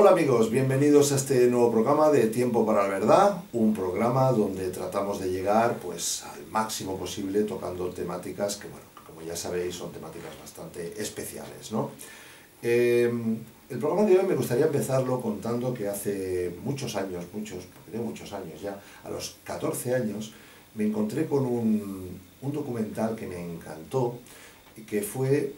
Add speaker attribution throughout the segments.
Speaker 1: Hola amigos, bienvenidos a este nuevo programa de Tiempo para la Verdad, un programa donde tratamos de llegar pues al máximo posible tocando temáticas que, bueno, como ya sabéis, son temáticas bastante especiales, ¿no? El programa de hoy me gustaría empezarlo contando que hace muchos años ya, a los 14 años, me encontré con un documental que me encantó, que fue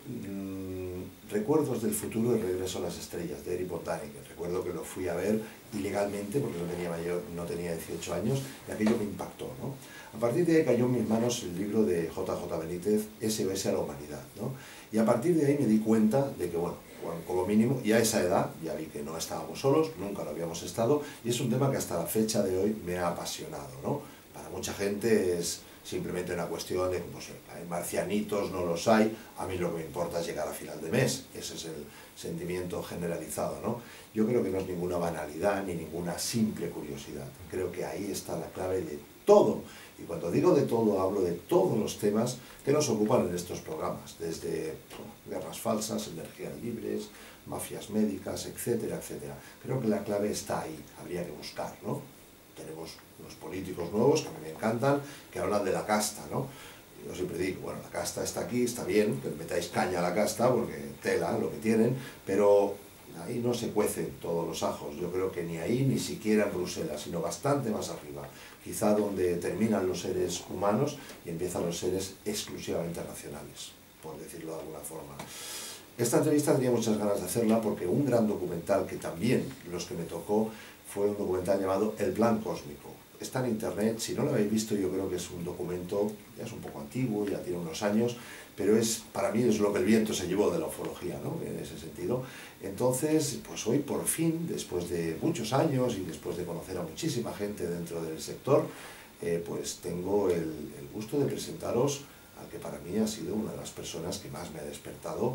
Speaker 1: Recuerdos del futuro y regreso a las estrellas, de Eric Botanic. Recuerdo que lo fui a ver ilegalmente porque no tenía 18 años y aquello me impactó, ¿no? A partir de ahí cayó en mis manos el libro de J.J. Benítez, SOS a la humanidad, ¿no? Y a partir de ahí me di cuenta de que, bueno, como mínimo, y a esa edad ya vi que no estábamos solos, nunca lo habíamos estado, y es un tema que hasta la fecha de hoy me ha apasionado, ¿no? Para mucha gente es simplemente una cuestión de, pues, hay marcianitos, no los hay, a mí lo que me importa es llegar a final de mes, ese es el sentimiento generalizado, ¿no? Yo creo que no es ninguna banalidad ni ninguna simple curiosidad, creo que ahí está la clave de todo, y cuando digo de todo, hablo de todos los temas que nos ocupan en estos programas, desde guerras falsas, energías libres, mafias médicas, etcétera, etcétera. Creo que la clave está ahí, habría que buscar, ¿no? Tenemos unos políticos nuevos que a mí me encantan, que hablan de la casta, ¿no? Yo siempre digo, bueno, la casta está aquí, está bien, que metáis caña a la casta, porque tela lo que tienen, pero ahí no se cuecen todos los ajos. Yo creo que ni ahí, ni siquiera en Bruselas, sino bastante más arriba. Quizá donde terminan los seres humanos y empiezan los seres exclusivamente racionales, por decirlo de alguna forma. Esta entrevista tenía muchas ganas de hacerla porque un gran documental que también los que me tocó fue un documental llamado El Plan Cósmico. Está en internet, si no lo habéis visto yo creo que es un documento, ya es un poco antiguo, ya tiene unos años, pero para mí es lo que el viento se llevó de la ufología, ¿no? En ese sentido. Entonces, pues hoy por fin, después de muchos años y después de conocer a muchísima gente dentro del sector, pues tengo el gusto de presentaros al que para mí ha sido una de las personas que más me ha despertado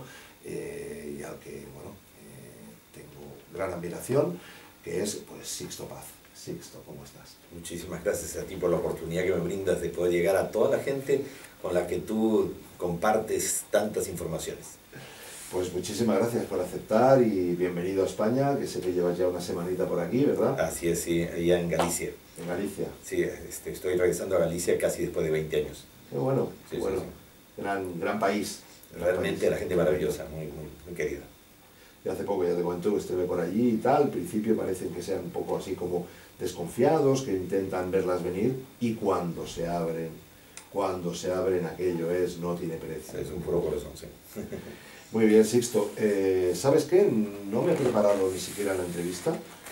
Speaker 1: y al que, bueno, tengo gran admiración, que es pues Sixto Paz. Sixto, ¿cómo estás?
Speaker 2: Muchísimas gracias a ti por la oportunidad que me brindas de poder llegar a toda la gente con la que tú compartes tantas informaciones.
Speaker 1: Pues muchísimas gracias por aceptar y bienvenido a España, que sé que llevas ya una semanita por aquí, ¿verdad?
Speaker 2: Así es, sí, allá en Galicia.
Speaker 1: En Galicia.
Speaker 2: Sí, estoy regresando a Galicia casi después de 20 años.
Speaker 1: Qué bueno,
Speaker 2: sí,
Speaker 1: qué bueno.
Speaker 2: Sí, sí.
Speaker 1: Gran país.
Speaker 2: Realmente la gente maravillosa, muy querida.
Speaker 1: Y hace poco ya te comenté que estuve por allí y tal, al principio parecen que sean un poco así como desconfiados, que intentan verlas venir, y cuando se abren aquello no tiene precio.
Speaker 2: Es un puro corazón, sí.
Speaker 1: Muy bien, Sixto. ¿Sabes qué? No me he preparado ni siquiera la entrevista,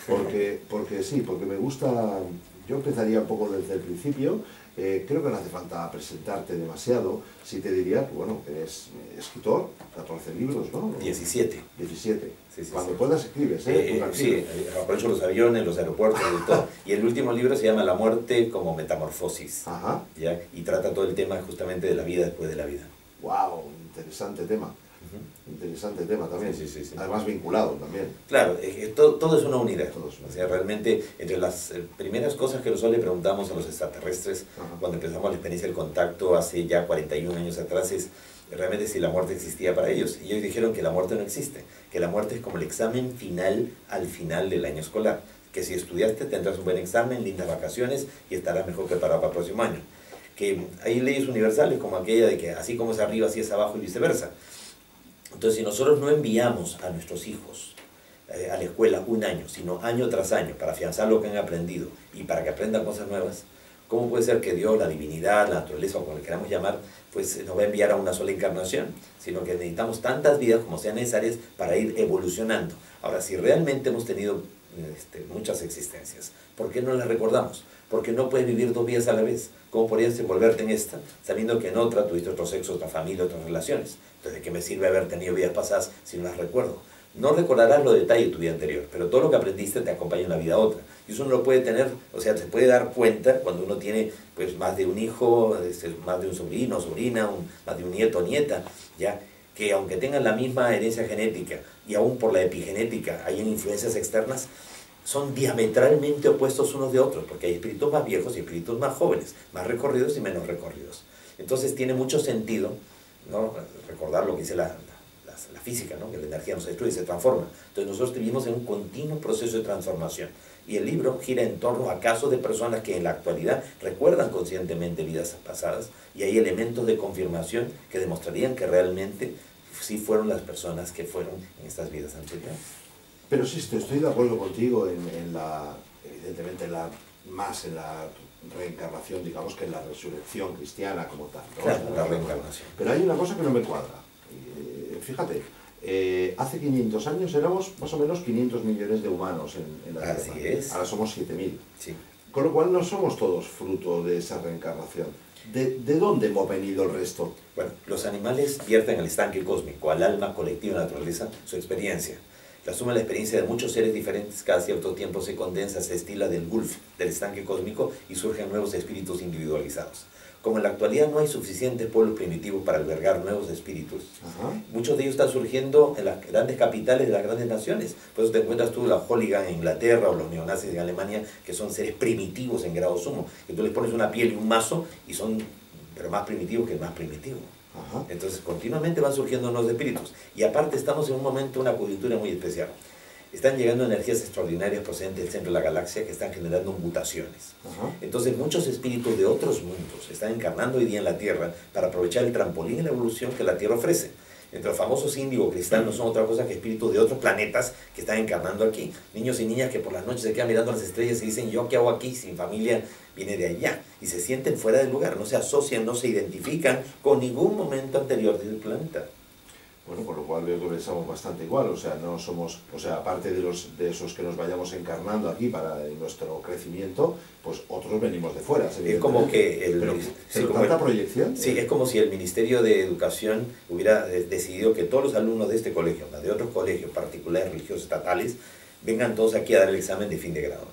Speaker 1: porque me gusta. Yo empezaría un poco desde el principio. Creo que no hace falta presentarte demasiado. Sí te diría que, bueno, que eres escritor, 14 libros, ¿no?
Speaker 2: 17.
Speaker 1: 17.
Speaker 2: Sí,
Speaker 1: Cuando puedas escribes, ¿eh?
Speaker 2: Sí, aprovecho los aviones, los aeropuertos y todo. Y el último libro se llama La muerte como metamorfosis.
Speaker 1: Ajá.
Speaker 2: ¿Ya? Y trata todo el tema justamente de la vida después de la vida.
Speaker 1: ¡Wow! Interesante tema. Interesante tema también,
Speaker 2: sí.
Speaker 1: Además vinculado también.
Speaker 2: Claro, todo es una unidad.
Speaker 1: O
Speaker 2: sea, realmente, entre las primeras cosas que nosotros le preguntamos a los extraterrestres,
Speaker 1: Ajá.
Speaker 2: cuando empezamos la experiencia del contacto hace ya 41 años atrás, es realmente si la muerte existía para ellos. Y ellos dijeron que la muerte no existe, que la muerte es como el examen final al final del año escolar, que si estudiaste tendrás un buen examen, lindas vacaciones y estarás mejor preparado para el próximo año. Que hay leyes universales como aquella de que así como es arriba, así es abajo y viceversa. Entonces, si nosotros no enviamos a nuestros hijos a la escuela un año, sino año tras año, para afianzar lo que han aprendido y para que aprendan cosas nuevas, ¿cómo puede ser que Dios, la divinidad, la naturaleza, o como le queramos llamar, pues nos va a enviar a una sola encarnación? Sino que necesitamos tantas vidas como sean necesarias para ir evolucionando. Ahora, si realmente hemos tenido muchas existencias, ¿por qué no las recordamos? Porque no puedes vivir dos vidas a la vez. ¿Cómo podrías envolverte en esta, sabiendo que en otra tuviste otro sexo, otra familia, otras relaciones? Entonces, ¿de qué me sirve haber tenido vidas pasadas si no las recuerdo? No recordarás los detalles de tu vida anterior, pero todo lo que aprendiste te acompaña en la vida otra. Y eso uno lo puede tener, o sea, se puede dar cuenta cuando uno tiene pues, más de un hijo, más de un sobrino, sobrina, más de un nieto o nieta, ¿ya? Que aunque tengan la misma herencia genética y aún por la epigenética hay influencias externas, son diametralmente opuestos unos de otros, porque hay espíritus más viejos y espíritus más jóvenes, más recorridos y menos recorridos. Entonces tiene mucho sentido, ¿no?, recordar lo que dice la la física, ¿no? Que la energía no se destruye, se transforma. Entonces nosotros vivimos en un continuo proceso de transformación. Y el libro gira en torno a casos de personas que en la actualidad recuerdan conscientemente vidas pasadas, y hay elementos de confirmación que demostrarían que realmente sí fueron las personas que fueron en estas vidas anteriores.
Speaker 1: Pero sí, estoy de acuerdo contigo evidentemente más en la reencarnación, digamos, que en la resurrección cristiana como tal, ¿no?
Speaker 2: Claro, la reencarnación.
Speaker 1: Pero hay una cosa que no me cuadra. Fíjate, hace 500 años éramos más o menos 500 millones de humanos en la Tierra.
Speaker 2: Así es.
Speaker 1: Ahora somos 7.000.
Speaker 2: Sí.
Speaker 1: Con lo cual no somos todos fruto de esa reencarnación. ¿De dónde hemos venido el resto?
Speaker 2: Bueno, los animales vierten al estanque cósmico, al alma colectiva de la naturaleza, su experiencia. La suma de la experiencia de muchos seres diferentes cada cierto tiempo se condensa, se estila del gulf, del estanque cósmico, y surgen nuevos espíritus individualizados. Como en la actualidad no hay suficientes pueblos primitivos para albergar nuevos espíritus, muchos de ellos están surgiendo en las grandes capitales de las grandes naciones. Por eso te encuentras tú la Hooligan en Inglaterra o los neonazis en Alemania, que son seres primitivos en grado sumo, que tú les pones una piel y un mazo y son pero más primitivos que el más primitivo. Entonces continuamente van surgiendo nuevos espíritus, y aparte estamos en un momento, una coyuntura muy especial. Están llegando energías extraordinarias procedentes del centro de la galaxia que están generando mutaciones. Entonces muchos espíritus de otros mundos están encarnando hoy día en la Tierra para aprovechar el trampolín en la evolución que la Tierra ofrece. Entre los famosos índigo cristal no son otra cosa que espíritus de otros planetas que están encarnando aquí. Niños y niñas que por las noches se quedan mirando las estrellas y dicen, ¿yo qué hago aquí? Si mi familia viene de allá. Y se sienten fuera del lugar, no se asocian, no se identifican con ningún momento anterior del planeta.
Speaker 1: Bueno, por lo cual veo que pensamos bastante igual, o sea, no somos, o sea, aparte de esos que nos vayamos encarnando aquí para nuestro crecimiento, pues otros venimos de fuera.
Speaker 2: Es como que
Speaker 1: tanta proyección.
Speaker 2: Sí, es como si el Ministerio de Educación hubiera decidido que todos los alumnos de este colegio, de otros colegios particulares, religiosos, estatales, vengan todos aquí a dar el examen de fin de grado.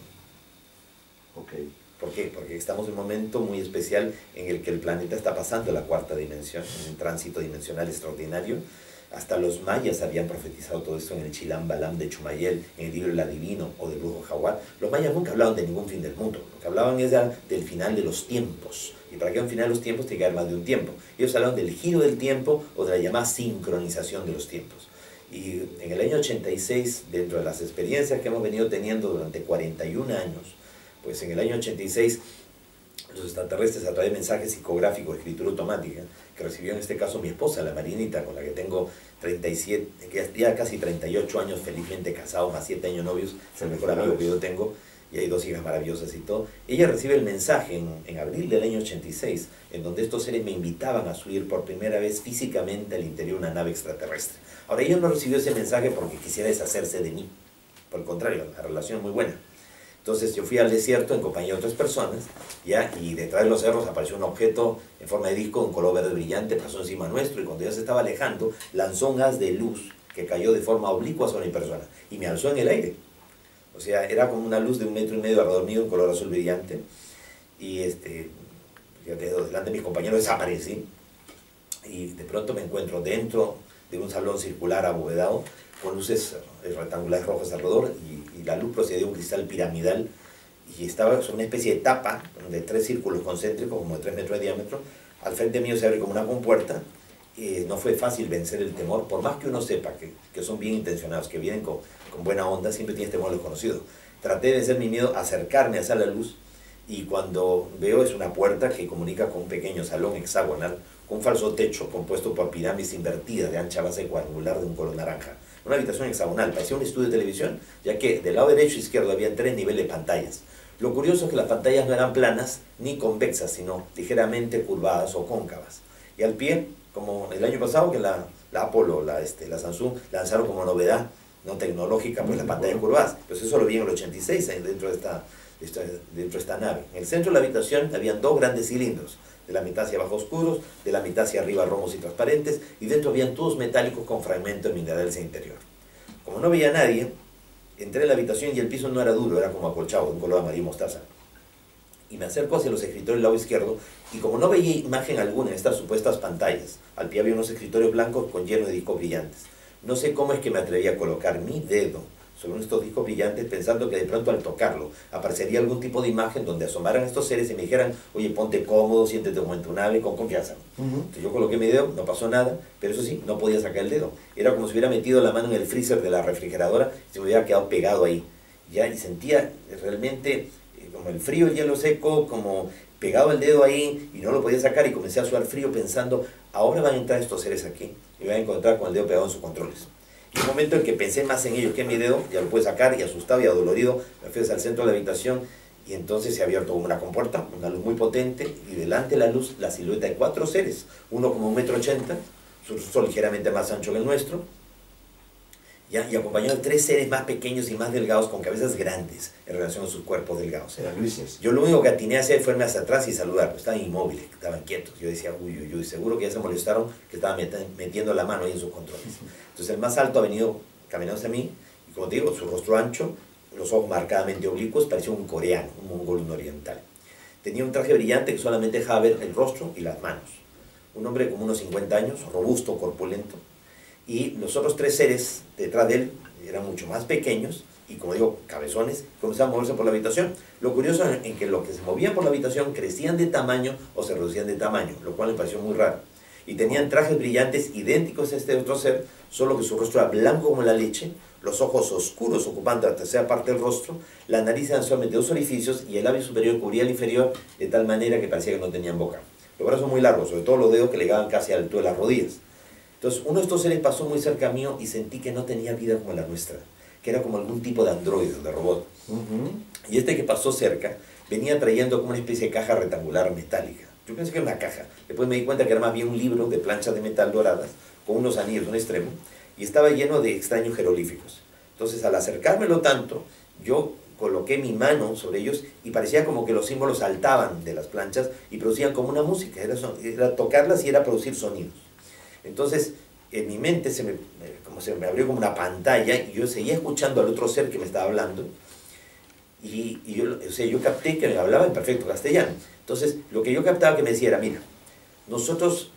Speaker 2: ¿Por qué? Porque estamos en un momento muy especial en el que el planeta está pasando a la cuarta dimensión, en un tránsito dimensional extraordinario. Hasta los mayas habían profetizado todo esto en el Chilam Balam de Chumayel, en el libro El Adivino o del Brujo Jaguar. Los mayas nunca hablaban de ningún fin del mundo, lo que hablaban era del final de los tiempos. Y para que haya un final de los tiempos tiene que haber más de un tiempo. Ellos hablaban del giro del tiempo o de la llamada sincronización de los tiempos. Y en el año 86, dentro de las experiencias que hemos venido teniendo durante 41 años, pues en el año 86 los extraterrestres, a través de mensajes psicográficos, escritura automática, que recibió en este caso mi esposa, la Marinita, con la que tengo 37, ya casi 38 años felizmente casado, más 7 años novios, es el mejor amigo que yo tengo, y hay 2 hijas maravillosas y todo. Ella recibe el mensaje en abril del año 86, en donde estos seres me invitaban a subir por primera vez físicamente al interior de una nave extraterrestre. Ahora, ella no recibió ese mensaje porque quisiera deshacerse de mí, por el contrario, la relación es muy buena. Entonces yo fui al desierto en compañía de otras personas, ¿ya? Y detrás de los cerros apareció un objeto en forma de disco, un color verde brillante, pasó encima nuestro, y cuando ya se estaba alejando, lanzó un haz de luz que cayó de forma oblicua sobre mi persona y me alzó en el aire. O sea, era como una luz de 1,5 metros alrededor mío, un color azul brillante, y delante de mis compañeros desaparecí, y de pronto me encuentro dentro de un salón circular abovedado, con luces rectangulares rojas alrededor, y la luz procedía de un cristal piramidal, y estaba sobre una especie de tapa de 3 círculos concéntricos, como de 3 metros de diámetro. Al frente mío se abre como una compuerta, y no fue fácil vencer el temor, por más que uno sepa que son bien intencionados, que vienen con buena onda, siempre tienes temor a lo desconocido. Traté de vencer mi miedo, acercarme hacia la luz, y cuando veo es una puerta que comunica con un pequeño salón hexagonal, con un falso techo compuesto por pirámides invertidas de ancha base cuadrangular de un color naranja. Una habitación hexagonal, parecía un estudio de televisión, ya que del lado derecho e izquierdo habían 3 niveles de pantallas. Lo curioso es que las pantallas no eran planas ni convexas, sino ligeramente curvadas o cóncavas. Y al pie, como el año pasado, que la Apple, la Samsung lanzaron como novedad no tecnológica, pues las pantallas curvadas. Pues eso lo vi en el 86, dentro de esta nave. En el centro de la habitación habían 2 grandes cilindros, de la mitad hacia abajo oscuros, de la mitad hacia arriba romos y transparentes, y dentro habían tubos metálicos con fragmentos de minerales en el interior. Como no veía a nadie, entré en la habitación y el piso no era duro, era como acolchado, de un color amarillo mostaza. Y me acerco hacia los escritorios del lado izquierdo, y como no veía imagen alguna en estas supuestas pantallas, al pie había unos escritorios blancos con lleno de discos brillantes. No sé cómo es que me atreví a colocar mi dedo sobre uno de estos discos brillantes, pensando que de pronto al tocarlo aparecería algún tipo de imagen donde asomaran estos seres y me dijeran, oye, ponte cómodo, siéntete como en tu nave, con confianza. Entonces yo coloqué mi dedo, no pasó nada, pero eso sí, no podía sacar el dedo. Era como si hubiera metido la mano en el freezer de la refrigeradora y se me hubiera quedado pegado ahí. ¿Ya? Y sentía realmente como el frío, el hielo seco, como pegado el dedo ahí y no lo podía sacar, y comencé a sudar frío pensando, ahora van a entrar estos seres aquí y van a encontrar con el dedo pegado en sus controles. Y un momento en que pensé más en ellos que en mi dedo, ya lo pude sacar, y asustado y adolorido, me fui al centro de la habitación, y entonces se ha abierto una compuerta, una luz muy potente, y delante de la luz la silueta de 4 seres, uno como 1,80 m, su rostro ligeramente más ancho que el nuestro, ¿ya? Y acompañado de 3 seres más pequeños y más delgados con cabezas grandes en relación a sus cuerpos delgados.
Speaker 1: Eran grises.
Speaker 2: Yo lo único que atiné a hacer fue irme hacia atrás y saludar, pues estaban inmóviles, estaban quietos. Yo decía, uy, uy, uy, seguro que ya se molestaron, que estaban metiendo la mano ahí en sus controles. Entonces el más alto ha venido caminando hacia mí, y como te digo, su rostro ancho, los ojos marcadamente oblicuos, parecía un coreano, un mongol, un oriental. Tenía un traje brillante que solamente dejaba ver el rostro y las manos. Un hombre como unos 50 años, robusto, corpulento. Y los otros 3 seres detrás de él eran mucho más pequeños y, como digo, cabezones, comenzaban a moverse por la habitación. Lo curioso en que los que se movían por la habitación crecían de tamaño o se reducían de tamaño, lo cual me pareció muy raro. Y tenían trajes brillantes idénticos a este otro ser, solo que su rostro era blanco como la leche, los ojos oscuros ocupando la tercera parte del rostro, la nariz eran solamente 2 orificios y el labio superior cubría el inferior de tal manera que parecía que no tenían boca. Los brazos muy largos, sobre todo los dedos que le llegaban casi a la altura de las rodillas. Entonces uno de estos seres pasó muy cerca mío y sentí que no tenía vida como la nuestra, que era como algún tipo de androide, de robot. Y este que pasó cerca venía trayendo como una especie de caja rectangular metálica. Yo pensé que era una caja, después me di cuenta que era más bien un libro de planchas de metal doradas, con unos anillos en un extremo, y estaba lleno de extraños jeroglíficos. Entonces al acercármelo tanto, yo coloqué mi mano sobre ellos y parecía como que los símbolos saltaban de las planchas y producían como una música, era tocarlas y era producir sonidos. Entonces, en mi mente se me abrió como una pantalla y yo seguía escuchando al otro ser que me estaba hablando y yo capté que me hablaba en perfecto castellano. Entonces, lo que yo captaba que me decía era, mira, nosotros,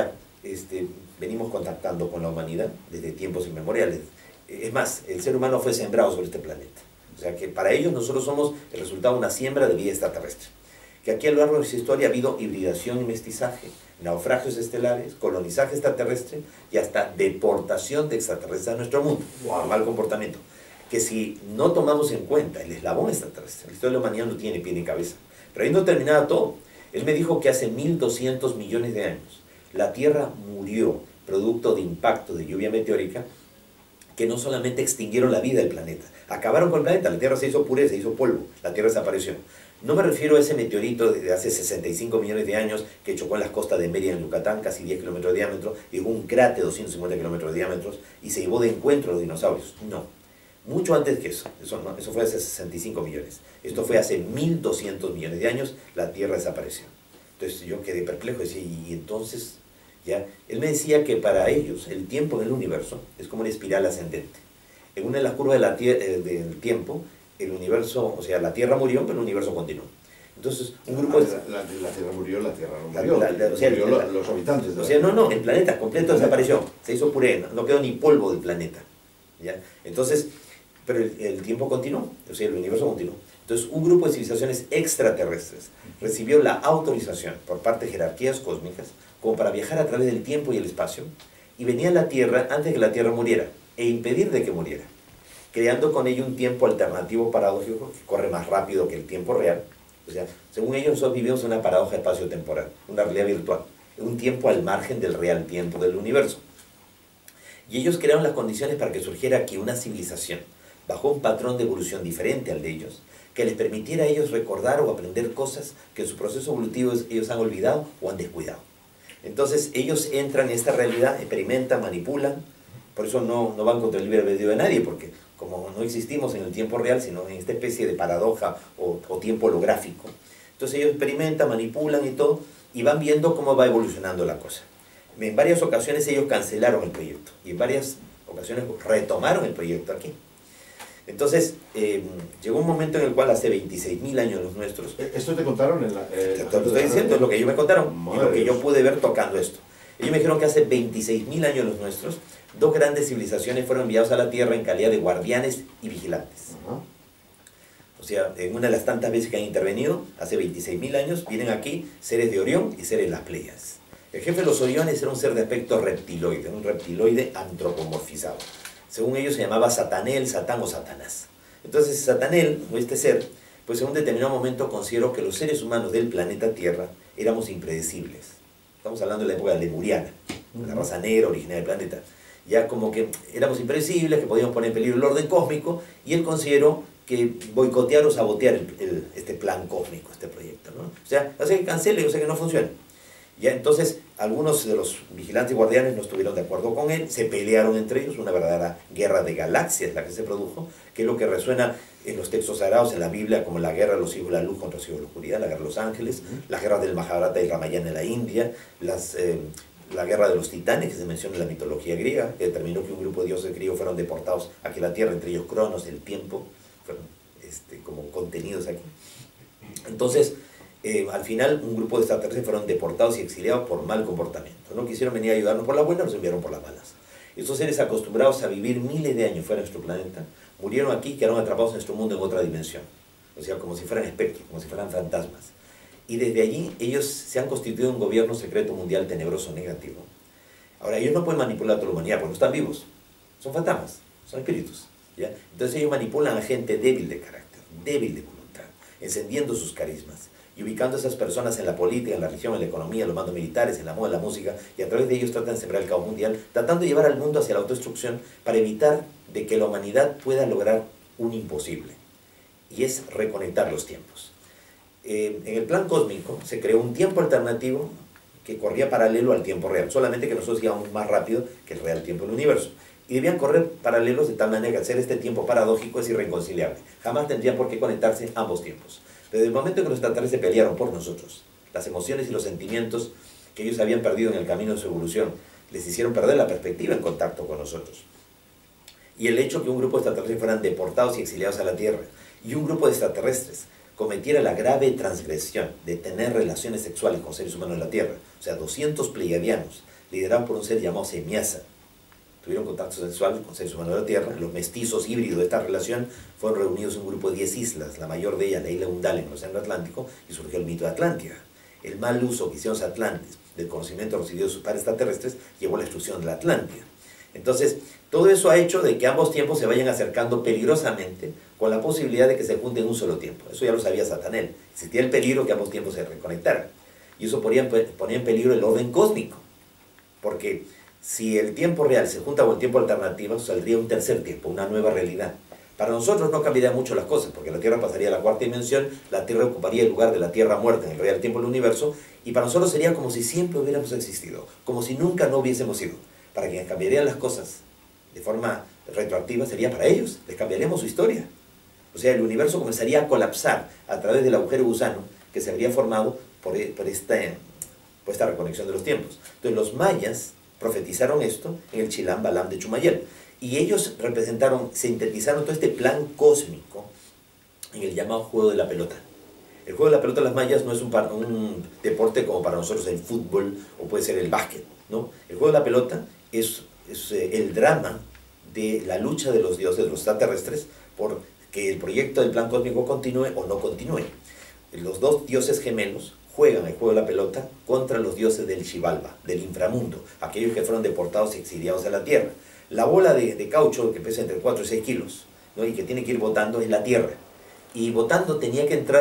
Speaker 2: venimos contactando con la humanidad desde tiempos inmemoriales. Es más, el ser humano fue sembrado sobre este planeta. O sea, que para ellos nosotros somos el resultado de una siembra de vida extraterrestre. Que aquí a lo largo de nuestra historia ha habido hibridación y mestizaje, naufragios estelares, colonizaje extraterrestre y hasta deportación de extraterrestres a nuestro mundo. Wow. Mal comportamiento. Que si no tomamos en cuenta el eslabón extraterrestre, la historia de la humanidad no tiene pie ni cabeza. Pero ahí no terminaba todo. Él me dijo que hace 1.200 millones de años la Tierra murió producto de impacto de lluvia meteórica que no solamente extinguieron la vida del planeta, acabaron con el planeta, la Tierra se hizo pureza, se hizo polvo, la Tierra desapareció. No me refiero a ese meteorito de hace 65 millones de años que chocó en las costas de Mérida, en Yucatán, casi 10 kilómetros de diámetro, y dejó un cráter de 250 kilómetros de diámetro y se llevó de encuentro a los dinosaurios. No, mucho antes que eso. Eso fue hace 65 millones. Esto fue hace 1.200 millones de años, la Tierra desapareció. Entonces yo quedé perplejo, decía, y entonces, ya, él me decía que para ellos el tiempo en el universo es como una espiral ascendente. En una de las curvas del tiempo, el universo, o sea, la Tierra murió, pero el universo continuó. Entonces, un grupo...
Speaker 1: La Tierra murió, la Tierra no murió. Los habitantes.
Speaker 2: O sea, no, el planeta completo desapareció. Se hizo puré, no quedó ni polvo del planeta. ¿Ya? Entonces, pero el tiempo continuó, o sea, el universo continuó. Entonces, un grupo de civilizaciones extraterrestres recibió la autorización por parte de jerarquías cósmicas como para viajar a través del tiempo y el espacio y venía a la Tierra antes de que la Tierra muriera e impedir de que muriera, creando con ello un tiempo alternativo paradójico que corre más rápido que el tiempo real. O sea, según ellos nosotros vivimos una paradoja espacio-temporal, una realidad virtual, un tiempo al margen del real tiempo del universo. Y ellos crearon las condiciones para que surgiera aquí una civilización, bajo un patrón de evolución diferente al de ellos, que les permitiera a ellos recordar o aprender cosas que en su proceso evolutivo ellos han olvidado o han descuidado. Entonces ellos entran en esta realidad, experimentan, manipulan, por eso no van contra el libre albedrío de nadie, porque como no existimos en el tiempo real, sino en esta especie de paradoja o tiempo holográfico, entonces ellos experimentan, manipulan y todo, y van viendo cómo va evolucionando la cosa. En varias ocasiones ellos cancelaron el proyecto, y en varias ocasiones retomaron el proyecto aquí. Entonces, llegó un momento en el cual hace 26.000 años los nuestros...
Speaker 1: ¿Esto te contaron en la...?
Speaker 2: Te estoy diciendo, es lo que ellos me contaron, y lo que yo pude ver tocando esto. Ellos me dijeron que hace 26.000 años los nuestros, dos grandes civilizaciones fueron enviados a la Tierra en calidad de guardianes y vigilantes. O sea, en una de las tantas veces que han intervenido, hace 26.000 años, vienen aquí seres de Orión y seres de las Pleiades. El jefe de los Oriones era un ser de aspecto reptiloide, un reptiloide antropomorfizado. Según ellos se llamaba Satanel, Satán o Satanás. Entonces Satanel, o este ser, pues en un determinado momento consideró que los seres humanos del planeta Tierra éramos impredecibles. Estamos hablando de la época lemuriana, la raza negra originaria del planeta. Ya como que éramos impredecibles, que podíamos poner en peligro el orden cósmico, y él consideró que boicotear o sabotear este plan cósmico, este proyecto, ¿no? O sea, hace que cancele, o sea que no funcione. Ya entonces, algunos de los vigilantes y guardianes no estuvieron de acuerdo con él, se pelearon entre ellos, una verdadera guerra de galaxias la que se produjo, que es lo que resuena en los textos sagrados, en la Biblia, como la guerra de los hijos de la luz contra los hijos de la oscuridad, la guerra de los ángeles, la guerra del Mahabharata y Ramayana en la India, la guerra de los titanes, que se menciona en la mitología griega, que determinó que un grupo de dioses griegos fueron deportados aquí a la Tierra, entre ellos Cronos, el tiempo, fueron como contenidos aquí. Entonces, al final, un grupo de extraterrestres fueron deportados y exiliados por mal comportamiento. No quisieron venir a ayudarnos por las buenas, nos enviaron por las malas. Estos seres acostumbrados a vivir miles de años fuera de nuestro planeta, murieron aquí y quedaron atrapados en nuestro mundo en otra dimensión. O sea, como si fueran espectros, como si fueran fantasmas. Y desde allí ellos se han constituido un gobierno secreto mundial tenebroso, negativo. Ahora, ellos no pueden manipular a toda la humanidad porque no están vivos. Son fantasmas, son espíritus. ¿Ya? Entonces ellos manipulan a gente débil de carácter, débil de voluntad, encendiendo sus carismas y ubicando a esas personas en la política, en la religión, en la economía, en los mandos militares, en la moda, en la música, y a través de ellos tratan de sembrar el caos mundial, tratando de llevar al mundo hacia la autodestrucción para evitar de que la humanidad pueda lograr un imposible, y es reconectar los tiempos. En el plan cósmico se creó un tiempo alternativo que corría paralelo al tiempo real, solamente que nosotros íbamos más rápido que el real tiempo del universo. Y debían correr paralelos de tal manera que hacer este tiempo paradójico es irreconciliable. Jamás tendrían por qué conectarse ambos tiempos. Desde el momento en que los extraterrestres pelearon por nosotros, las emociones y los sentimientos que ellos habían perdido en el camino de su evolución, les hicieron perder la perspectiva en contacto con nosotros. Y el hecho que un grupo de extraterrestres fueran deportados y exiliados a la Tierra, y un grupo de extraterrestres cometiera la grave transgresión de tener relaciones sexuales con seres humanos en la Tierra, o sea, 200 pleiadianos, liderados por un ser llamado Semiasa, tuvieron contacto sexual con seres humanos de la Tierra. Los mestizos híbridos de esta relación fueron reunidos en un grupo de 10 islas, la mayor de ellas, la isla Undal en el Océano Atlántico, y surgió el mito de Atlántida. El mal uso que hicieron los atlantes del conocimiento recibido de sus padres extraterrestres llevó a la destrucción de la Atlántida. Entonces, todo eso ha hecho de que ambos tiempos se vayan acercando peligrosamente con la posibilidad de que se junten en un solo tiempo. Eso ya lo sabía Satanel. Existía el peligro que ambos tiempos se reconectaran. Y eso ponía en peligro el orden cósmico. Porque si el tiempo real se junta con el tiempo alternativo, saldría un tercer tiempo, una nueva realidad. Para nosotros no cambiaría mucho las cosas, porque la Tierra pasaría a la cuarta dimensión, la Tierra ocuparía el lugar de la Tierra muerta en el real tiempo del universo, y para nosotros sería como si siempre hubiéramos existido, como si nunca no hubiésemos sido. Para quienes cambiarían las cosas de forma retroactiva sería para ellos, les cambiaríamos su historia. O sea, el universo comenzaría a colapsar a través del agujero gusano que se habría formado por esta reconexión de los tiempos. Entonces los mayas profetizaron esto en el Chilam Balam de Chumayel. Y ellos sintetizaron todo este plan cósmico en el llamado juego de la pelota. El juego de la pelota de las mayas no es un deporte como para nosotros el fútbol o puede ser el básquet, ¿no? El juego de la pelota es el drama de la lucha de los dioses, de los extraterrestres, por que el proyecto del plan cósmico continúe o no continúe. Los dos dioses gemelos juegan el juego de la pelota contra los dioses del Xibalba, del inframundo, aquellos que fueron deportados y exiliados a la Tierra. La bola de caucho que pesa entre 4 y 6 kilos, ¿no? Y que tiene que ir botando es la Tierra. Y botando tenía que entrar